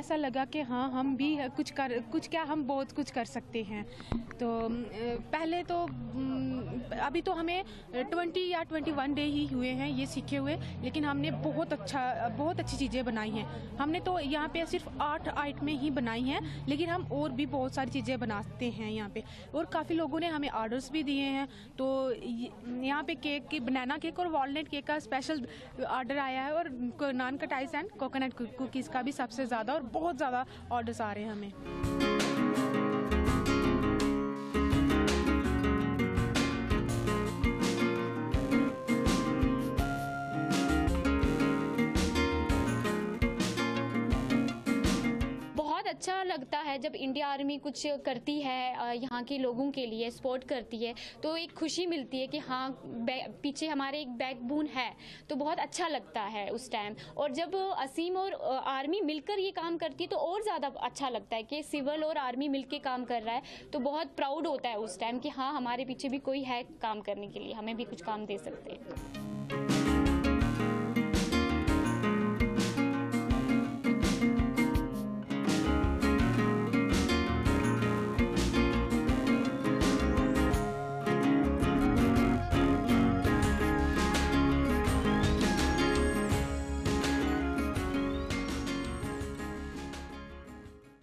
ऐसा लगा कि हाँ हम भी हम बहुत कुछ कर सकते हैं। तो पहले तो अभी तो हमें 20 या 21 डे ही हुए हैं ये सीखे हुए, लेकिन हमने बहुत अच्छी चीज़ें बनाई हैं। हमने तो यहाँ पे सिर्फ 8 आइटमें ही बनाई हैं, लेकिन हम और भी बहुत सारी चीज़ें बनाते हैं यहाँ पे, और काफ़ी लोगों ने हमें ऑर्डर्स भी दिए हैं। तो यहाँ पे केक की बनाना केक और वॉलनट केक का स्पेशल ऑर्डर आया है, और nankhatai and coconut cookies का भी सबसे ज़्यादा और बहुत ज़्यादा ऑर्डर्स आ रहे हैं हमें। बहुत अच्छा लगता है जब इंडिया आर्मी कुछ करती है, यहाँ के लोगों के लिए सपोर्ट करती है, तो एक खुशी मिलती है कि हाँ पीछे हमारे एक बैकबोन है, तो बहुत अच्छा लगता है उस टाइम। और जब असीम और आर्मी मिलकर ये काम करती है तो और ज़्यादा अच्छा लगता है कि सिविल और आर्मी मिलकर काम कर रहा है, तो बहुत प्राउड होता है उस टाइम कि हाँ हमारे पीछे भी कोई है काम करने के लिए, हमें भी कुछ काम दे सकते हैं।